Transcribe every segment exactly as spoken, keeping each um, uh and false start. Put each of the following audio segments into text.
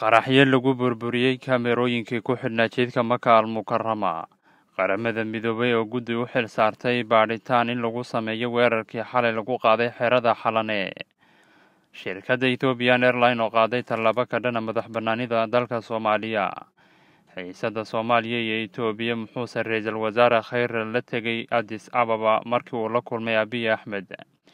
qaraxyo lagu burburiyey kaamerooyinkii ku xidhnaa jidka Maka al-Mukarrama. Qaramada Midoobay oo guddi u xil saartay baadhitaan in lagu sameeyo weerarkii xalay lagu qaaday xerada Xalane. Shirkadda Ethiopian Airlines oo qaaday tallaabo ka dhan ah madax-bannaanida dalka Soomaaliya. Xiisadda Soomaaliya iyo Itoobiya muxuuse ra'iisul wasaare Khayre la tegay Addis Ababa markii uu la kulmay Abiy Ahmed.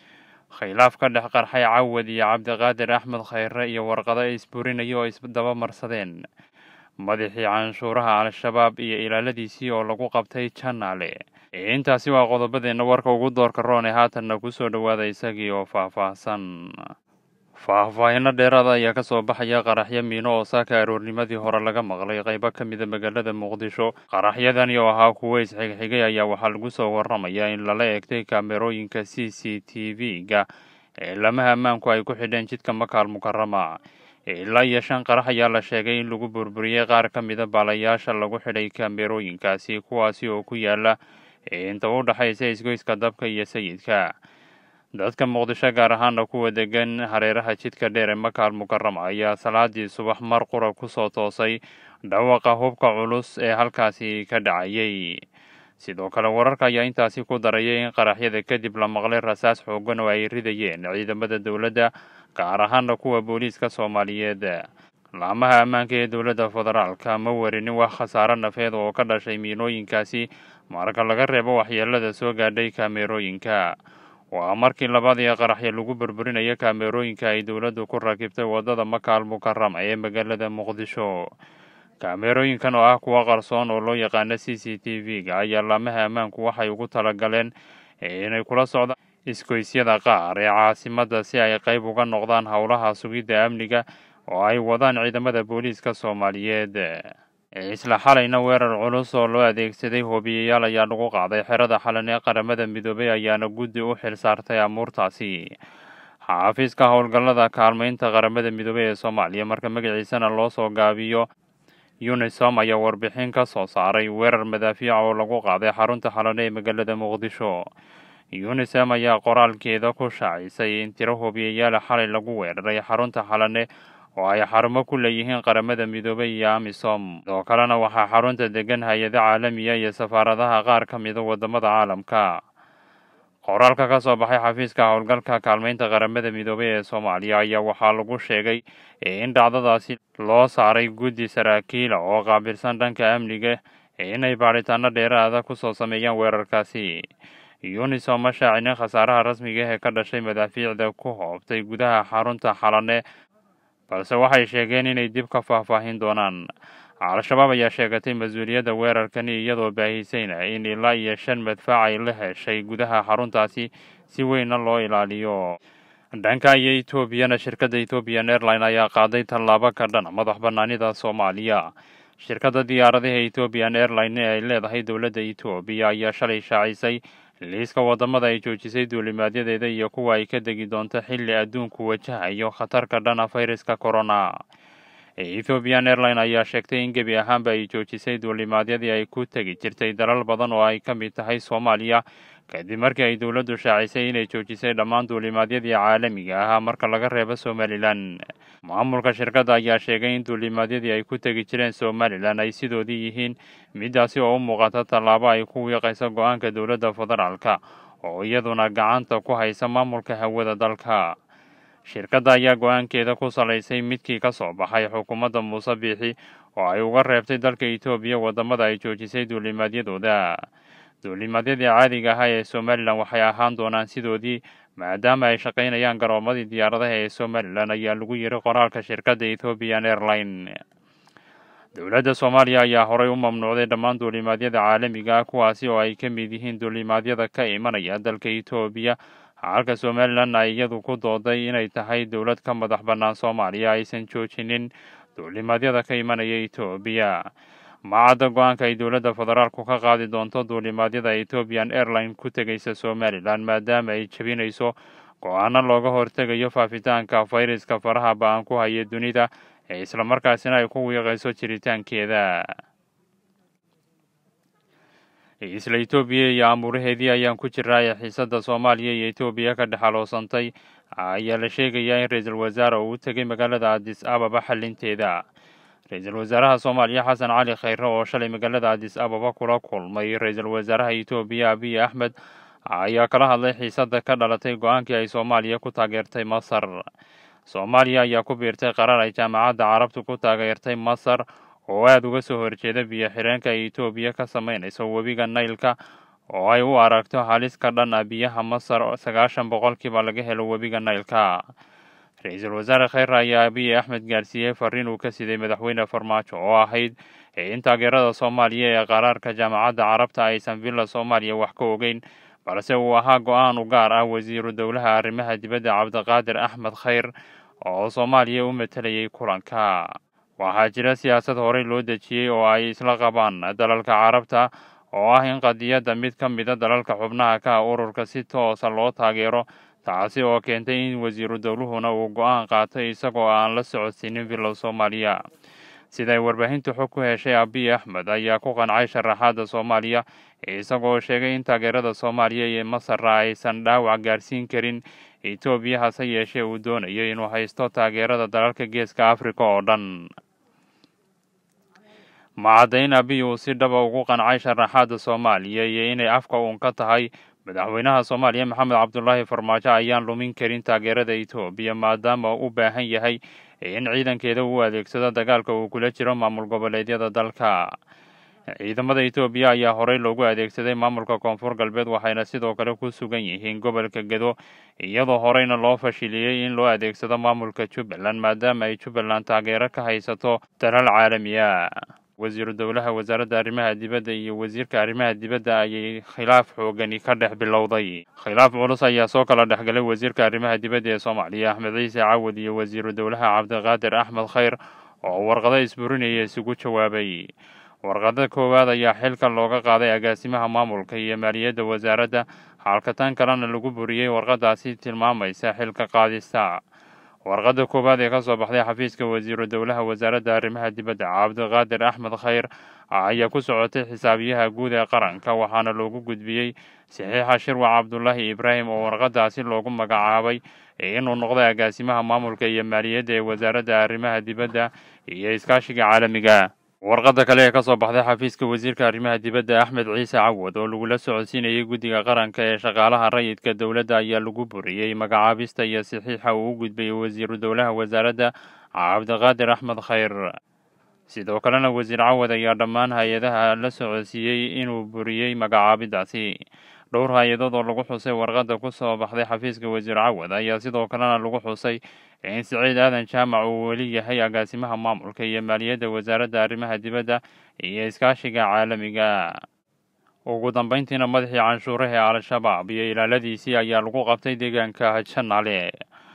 Khilaaf ka dhex qarxay Cawad iyo Cabdiqaadir Axmed Khayre iyo warqado ay isburinaya oo isdaba marsadeen. Madaxii canshuuraha Al-Shabaab iyo ilaaladiisii oo lagu qabtay Janaale. Intaasi waa qodobadeena warka ugu doorka roon ee haatanna ku soo dhawaada isagii oo faahfaahsan. Faahfaahinno dheeraad ayaa ka soo baxaya qaraxyo miino oo saaka aroornimadii hore laga maqlay qaybo ka mid ah magaalada Muqdisho. Qaraxyadani oo ahaa kuwo isxigxigay ayaa waxaa lagu soo warramayaa in lala eegtay kaamerooyinka C C T V-ga ee lamaha ammaanku ay ku xidheen jidka Maka al-Mukarrama. Ilaa iyo shan qarax ayaa la sheegay in lagu burburiyey qaar ka mid ah baalayaasha lagu xidhay kaamerooyinkaasi, kuwaasi oo ku yaala inta u dhaxaysa isgoyska dabka iyo sayidka. Dadka Muqdisho gaar ahaana kuwa degan hareeraha jidka dheer ee Maka al-Mukarrama ayaa salaadii subax mar qura ku soo toosay dhawaqa hubka culus ee halkaasi ka dhacayay. Sidoo kale wararka ayaa intaasi ku darayay in qaraxyada kadib la maqlay rasaas xooggan oo ay ridayeen ciidamada dowladda, gaar ahaana kuwa booliiska Soomaaliyeed. Laamaha ammaanka ee dowladda federaalka ma warinin wax khasaare nafeed oo ka dhashay miinooyinkaasi marka laga reebo waxyeelada soo gaadhay kaamerooyinka. Waa markii labaad ee qaraxyo lagu burburinayo kaamerooyinka ay dowladdu ku rakibtay wadada Maka al-Mukarrama ee magaalada Muqdisho. Kaamerooyinkan oo ah kuwa qarsoon oo loo yaqaano C C T V-ga ayaa laamaha ammaanku waxay ugu talagaleen inay kula socdaan isgoysyada qaar ee caasimadda si ay qayb uga noqdaan howlaha sugidda amniga oo ay wadaan ciidamada booliiska Soomaaliyeed. Isla xalayna weerar culus oo loo adeegsaday hoobiyeyaal ayaa lagu qaaday xerada Xalane ee Qaramada Midoobay ayaana guddi u xil saartay amuurtaasi. Xafiiska howlgallada kaalmaynta Qaramada Midoobay ee Soomaaliya, marka magaciisana loo soo gaabiyo UNISOM, ayaa warbixin ka soo saaray weerar madaafiic oo lagu qaaday xarunta Xalane ee magaalada Muqdisho. UNISOM ayaa qoraalkeeda ku shaacisay in tiro hoobiyeyaal xalay lagu weeraray xarunta Xalane oo ay xarumo ku leeyihiin Qaramada Midoobay iyo AMISOM. Sidoo kalena waxaa xarunta degan hay-ado caalamiya iyo safaaradaha qaar ka mid ah wadamada caalamka. Qoraalka ka soo baxay xafiiska howlgalka kaalmaynta Qaramada Midoobay ee Soomaaliya ayaa waxaa lagu sheegay in dhacdadaasi loo saaray guddi saraakiil oo qaabilsan dhanka amniga inay baadhitaano dheeraada ku soo sameeyaan weerarkaasi. UNISOM ma shaacinin khasaaraha rasmiga ah ee ka dhashay madaafiicda ku hoobtay gudaha xarunta Xalane, balse waxay sheegeen inay dib ka faahfaahin doonaan. Al-Shabaab ayaa sheegatay mas-uuliyadda weerarkani iyadoo baahisayna in ilaa iyo shan madfac ay la heshay gudaha xaruntaasi si weynna loo ilaaliyo. Dhanka iyo Etoobiyana, shirkadda Ethiopian Airlines ayaa qaaday tallaabo ka dhan ah madax-bannaanida Soomaaliya. Shirkadda diyaaradaha Ethiopian Airlines ee ay leedahay dowladda Itoobiya ayaa shalay shaacisay liiska wadamada ay joojisay duulimaadyadeeda iyo kuwa ay ka degi doonto xilli adduunku wajahayo khatar ka dhan ah fayraska corona. Ethiopian Airlines ayaa sheegtay in gebi ahaanba ay joojisay duulimaadyadii ay ku tegi jirtay dalal badan oo ay ka mid tahay Soomaaliya, kadib markii ay dowladdu shaacisay inay joojisay dhammaan duulimaadyadii caalamiga ahaa marka laga reebo Somaliland. Maamulka shirkadda ayaa sheegay in duulimaadyadii ay ku tegi jireen Somaliland ay sidoodii yihiin, midaasi oo u muuqata tallaabo ay ku wiiqayso go-aanka dowladda federaalka oo iyaduna gacanta ku haysa maamulka hawada dalka. Shirkadda ayaa go-aankeeda ku salaysay midkii ka soo baxay xukuumadda Muuse Biixi oo ay uga reebtay dalka Itoobiya wadamada ay joojisay duulimaadyadooda. Duulimaadyadii caadiga ahaa ee Somaliland waxay ahaan doonaan sidoodii maadaama ay shaqaynayaan garoomadii diyaaradaha ee Somaliland, ayaa lagu yiri qoraalka shirkadda Ethiopian Airlines. Dowladda Soomaaliya ayaa horey u mamnuucday dhammaan duulimaadyada caalamiga ah, kuwaasi oo ay ka mid yihiin duulimaadyada ka imanaya dalka Itoobiya, halka Somaliland ay iyadu ku dooday inay tahay dowlad ka madax bannaan Soomaaliya aysan joojinin duulimaadyada ka imanaya Itoobiya. Ma cadda go-aanka ay dowladda federaalku ka qaadi doonto duulimaadyada Ethiopian Airlines ku tegaysa Somaliland, maadaama ay jebinayso go-aano looga hortegayo faafitaanka fayraska faraha ba-an ku haya dunida ee islamarkaasina ay ku wiiqayso jiritaankeeda. Isla Itoobiya iyo amuuraheedii ayaan ku jiraa xiisadda Soomaaliya iyo Itoobiya ka dhexaloosantay ayaa la sheegayaa in ra'iisul wasaare uu u tegay magaalada Addis Ababa xalinteeda. ra-iisul wasaaraha Soomaaliya Xasan Cali Khayre oo shalay magaalada Addis Ababa kula kulmay ra-iisul wasaaraha Itoobiya Abiy Ahmed ayaa kala hadlay xiisadda ka dhalatay go'aankii ay Soomaaliya ku taageertay Masar. Soomaaliya ayaa ku biirtay qarar ay Jaamacadda Carabtu ku taageertay Masar oo aad uga soo horjeeda biyo-xireenka ay Itoobiya ka samaynayso webiga Naylka oo ay u aragto halis ka dhan ah biyaha Masar oo sagaashan boqolkiiba laga helo webiga Naylka. ra-iisul wasaare Khayre ayaa Abiy Ahmed gaarsiiyey fariin uu ka siday madaxweyne Farmaajo oo ahayd in taageerada Soomaaliya ee qaraarka Jaamacadda Carabta aysan villa Soomaaliya wax ka ogeyn, balse uu ahaa go'aan u gaar ah wasiiru dowlaha arrimaha dibadda Cabdiqaadir Axmed Khayr oo Soomaaliya u matalayay kulanka. Waxaa jira siyaasad horey loo dejiyey oo ay isla qabaan dalalka Carabta oo ah in qadiyadda mid ka mid a dalalka xubnaha ka ah ururka si toosa loo taageero, taasi oo keentay in wasiiru dowluhuna uu go'aan qaatay isagoo aan la socodsiinin villa Soomaaliya. Siday warbaahintu xog ku heshay, Abiy Ahmed ayaa ku qancay sharaxaadda Soomaaliya isagoo sheegay in taageerada Soomaaliya iyo Masar aysan dhaawac gaarsiin karin Itoobiya, hase yeeshee uu doonayo inuu haysto taageerada dalalka Geeska Afrika oo dhan. Ma cadda in Abiy uu si dhaba ugu qancay sharaxaadda Soomaaliya iyo inay afka uun ka tahay. Madaxweynaha Soomaaliya Maxamed Cabdullaahi Farmaajo ayaan lumin karin taageerada Itoobiya maadaama uu u baahan yahay in ciidankeeda uu adeegsado dagaalka uu kula jiro maamul goboleedyada dalka. Ciidamada Itoobiya ayaa horey loogu adeegsaday maamulka Koonfur Galbeed waxayna sidoo kale ku sugan yihiin gobolka Gedo, iyadoo horeyna loo fashiliyey in loo adeegsado maamulka Jubbaland maadaama ay Jubbaland taageero ka haysato dalal caalami ah. wasiiru dowlaha wasaaradda arrimaha dibadda iyo wasiirka arrimaha dibadda ayay khilaaf xoogani ka dhex bilowday. Khilaaf culus ayaa soo kala dhexgalay wasiirka arrimaha dibadda ee Soomaaliya Axmed Ciise Cawad iyo wasiiru dowlaha Cabdiqaadir Axmed Khayr oo warqado isburinaya isugu jawaabay. Warqadda koowaad ayaa xilka looga qaaday agaasimaha maamulka iyo maaliyadda wasaaradda, halka tan kalena lagu buriyey warqadaasi tilmaamaysa xilka qaadista. warqadda koowaad ee ka soo baxday xafiiska wasiiru dowlaha wasaaradda arrimaha dibadda Cabdiqaadir Axmed Khayr ayaa ku socotay xisaabiyaha guud ee qaranka, waxaana loogu gudbiyey saxiixa Shirwac Cabdullaahi Ibraahim oo warqadaasi loogu magacaabay inuu noqday agaasimaha maamulka iyo maaliyadda ee wasaaradda arrimaha dibadda iyo iskaashiga caalamiga. warqadda kale ee ka soo baxday xafiiska wasiirka arrimaha dibadda Axmed Ciise Cawad oo lagula socodsiinayay guddiga qaranka ee shaqaalaha rayidka dowladda ayaa lagu buriyey magacaabista iyo saxiixa uu u gudbiyey wasiiru dowlaha wasaaradda Cabdiqaadir Axmed Khayr. sidoo kalena wasiir Cawad ayaa dhammaan hay-adaha la socodsiiyey inuu buriyey magacaabidaasi. dhowr hay-adood oo lagu xusay warqadda ku soo baxday xafiiska wasiir Cawad ayaa sidoo kalena lagu xusay in Siciid Aadan Jaamac uu weli yahay agaasimaha maamulka iyo maaliyadda wasaaradda arrimaha dibadda iyo iskaashiga caalamiga. ugu dambeyntiina madaxii canshuuraha ee Al-Shabaab iyo ilaaladiisii ayaa lagu qabtay deegaanka Janaale.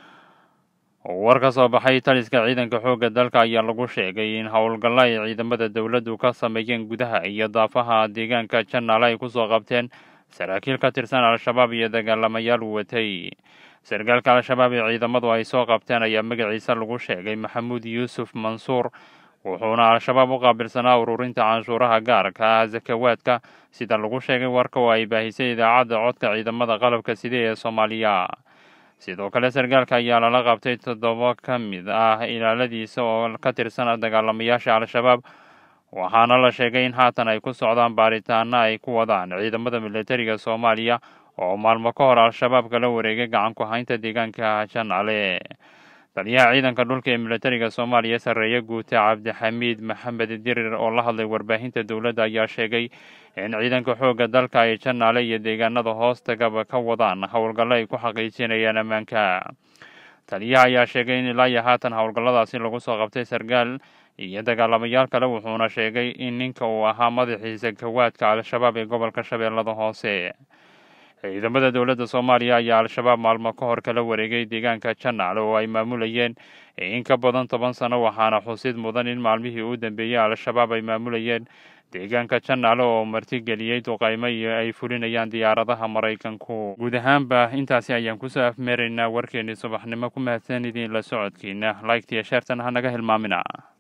war ka soo baxay taliska ciidanka xoogga dalka ayaa lagu sheegay in howlgalla ay ciidamada dowladdu ka sameeyeen gudaha iyo daafaha deegaanka Janaale ay ku soo qabteen saraakiil ka tirsan Al-Shabaab iyo dagaalamayaal watay. sargaalka Al-Shabaab ee ciidamadu ay soo qabteen ayaa magaciisa lagu sheegay Maxamuud Yuusuf Mansuur, wuxuuna Al-Shabaab u qaabilsanaa ururinta canshuuraha gaarka ah zakawaadka sida lagu sheegay warka oo ay baahisay idaacadda codka ciidamada qalabka sida ee Soomaaliya. sidoo kale sargaalka ayaa lala qabtay toddoba ka mid ah ilaaladiisa oo ka tirsan dagaalamayaasha Al-Shabaab, waxaana la sheegay in haatan ay ku socdaan baaritaano ay ku wadaan ciidamada militariga Soomaaliya oo maalmo ka hor Al-Shabaab kala wareegay gacan ku haynta deegaanka Janaale. taliyaha ciidanka dhulka ee militariga Soomaaliya Sarreeye Guute Cabdixamiid Maxamed Dirir oo la hadlay warbaahinta dowladda ayaa sheegay in ciidanka xoogga dalka ay Janaale iyo deegaanada hoostagaba ka wadaan howlgallo ay ku xaqiijinayaan ammaanka. taliyaha ayaa sheegay in ilaa iyo haatan howlgalladaasi lagu soo qabtay sargaal iyo dagaalamayaal kale, wuxuuna sheegay in ninka uu ahaa madaxii zakawaadka Al-Shabaab ee gobolka Shabeellada Hoose. ciidamada dowladda Soomaaliya ayaa Al-Shabaab maalmo ka hor kala wareegay deegaanka Janaale oo ay maamulayeen in ka badan toban sano, waxaana xusid mudan in maalmihii u dambeeyey Al-Shabaab ay maamulayeen deegaanka Janaale oo martigeliyey duqaymo iyo ay fulinayaan diyaaradaha Maraykanku. guud ahaanba intaasi ayaan kusoo afmeeraynaa warkeennii subaxnimo. ku mahadsan idiin la socodkiina, like iyo share tan ha naga hilmaamina.